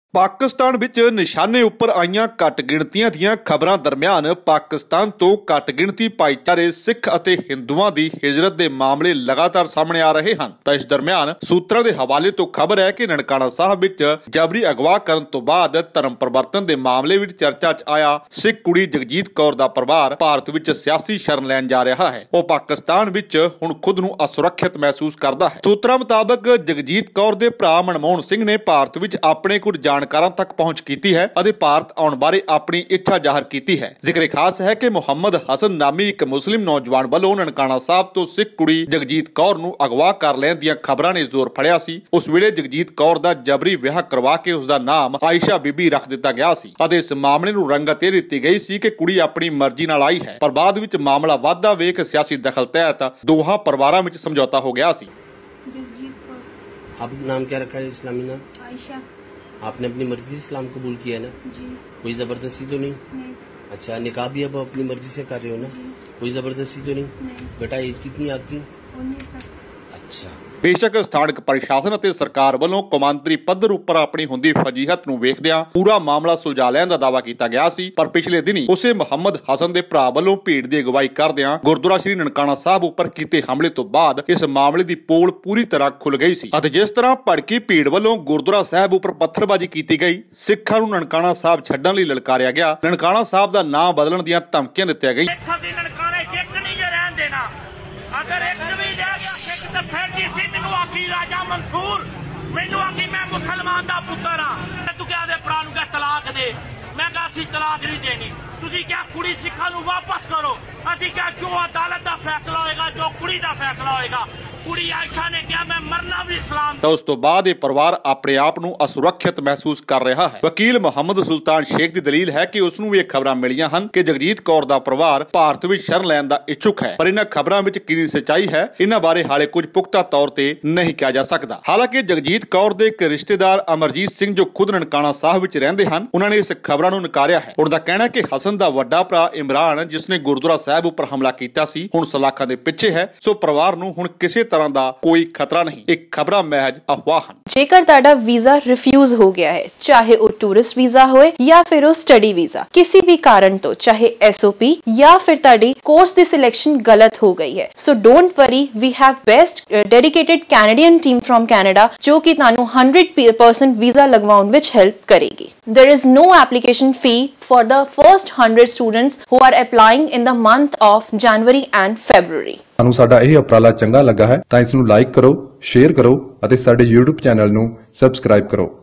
पाकिस्तान विच निशाने उपर आईयां घट गिणतियां दीयां खबरां दरमियान पाकिस्तान तो घट गिणती भाईचारे सिख अते हिंदुआं दी हिजरत दे मामले लगातार सामने आ रहे हन। तां इस दरमियान सूत्रां दे हवाले तो खबर है कि ननकाना साहब विच जबरी अगवा करन तो बाद धर्म परिवर्तन दे मामले विच चर्चा च आया सिख कुड़ी जगजीत कौर दा परिवार भारत विच सियासी शरण लैण जा रहा है। वो पाकिस्तान विच हुण खुद नूं असुरक्षित महसूस करदा है। सूत्रां मुताबक जगजीत कौर दे भरा मनमोहन सिंह ने भारत विच अपने कुछ जानकारां तक पहुंच की है और भारत आउण बारे अपनी इच्छा जाहिर की है। जिक्र खास है कि मुहम्मद हसन नामी एक मुस्लिम नौजवान वालों ननकाना साहब तो सिख कुड़ी जगजीत कौर नूं अगवा कर लैण दीयां खबरां ने जोर फड़िया सी। उस वेले जगजीत कौर दा जबरी विआह करवा के उसका नाम आयशा बीबी रख दिता गया सी और इस मामले नूं रंगत ये दित्ती गई सी कि कुड़ी अपनी मर्जी नाल आई है, पर बाद विच मामला वाधा वेख सियासी दखल तहत दोहां परिवारां विच समझौता हो गया सी। जगजीत कौर। आप नाम क्या रखा है? इस्लामी नाम आयशा। आपने अपनी मर्जी से इस्लाम कबूल किया है ना? जी। कोई जबरदस्ती तो नहीं? नहीं। अच्छा, निकाह भी अब अपनी मर्जी से कर रहे हो ना? जी। कोई जबरदस्ती तो नहीं? नहीं। बेटा एज कितनी है आपकी? 19 अच्छा। बेशक स्थानक प्रशासन और सरकार वालों कौमांतरी पद्धर उपर अपनी हुंदी फजीहत नूं वेखदियां पूरा मामला सुलझा लैण दा दावा कीता गया सी, पर पिछले दिनी उसे मुहम्मद हसन दे भरा वालों भीड़ दी अगवाई करदियां गुरुद्वारा श्री ननकाना साहब उपर कीते हमले तो बाद इस मामले दी पोल पूरी तरह खुल गई सी। जिस तरह भड़की भीड़ वालों गुरुद्वारा साहब उपर पत्थरबाजी की गई, सिखां नूं ननकाना साहब छड्डण लई ललकारिया गया, ननकाना साहब दा नाम बदलण दीयां धमकियां दित्तियां गईयां। अगर एक भी ले गया सिख ते फिर जी सिंह नूं आखी राजा मंसूर मैनू आखी मैं मुसलमान दा पुत्तर हां, तू क्या दे भरा नूं क्या तलाक दे? मैं कहा असीं तलाक नहीं देनी, तुसीं क्या कुड़ी सिखां नूं वापस करो, असीं क्या जो अदालत दा फैसला होएगा, जो कुड़ी दा फैसला होएगा। कुड़ी आयशा ने क्या मैं मरना भी इस्लाम। तो उस तो बाद ये परिवार अपने आप नूं असुरक्षित महसूस कर रहा है। वकील मुहम्मद सुल्तान शेख की दलील है कि उसनूं भी खबरां मिलियां हन कि जगजीत कौर दा परिवार भारत विच शरण लैण दा इच्छुक है, पर इन्हां खबरां विच कितनी सच्चाई है इन्हां बारे हाले कुछ पुख्ता तौर ते नहीं कहा जा सकदा। हालांकि जगजीत कौर दे एक रिश्तेदार अमरजीत सिंह जो खुद ननकाना साहब विच रहिंदे हन, उन्होंने इस खबरां नूं नकारिया है। उनका कहना है कि हसन दा वड्डा भरा इमरान जिसने गुरुद्वारा साहब उपर हमला कीता सी हुण सलाखां दे पिछे है, सो परिवार नूं हुण किसी तरह दा कोई खतरा नहीं। एक खबरां महज अफवाह हन। जेकर तुहाडा वीजा रिफ्यूज हो गया है, चाहे वो टूरिस्ट वीजा होए या फिर वो स्टडी वीजा, किसी भी कारण तो चाहे SOP या फिर तुहाडी कोर्स दी सिलेक्शन गलत हो गई है, so don't worry, we have best dedicated Canadian team from Canada जो कि तुहानू 100% वीजा लगवाउण विच हेल्प करेगी। There is no application fee for the first 100 students who are applying in the month of January and February. ਤੁਹਾਨੂੰ ਸਾਡਾ ਇਹ ਉਪਰਾਲਾ ਚੰਗਾ ਲੱਗਾ ਹੈ ਤਾਂ ਇਸ ਨੂੰ ਲਾਈਕ ਕਰੋ, ਸ਼ੇਅਰ ਕਰੋ ਅਤੇ ਸਾਡੇ YouTube ਚੈਨਲ ਨੂੰ ਸਬਸਕ੍ਰਾਈਬ ਕਰੋ।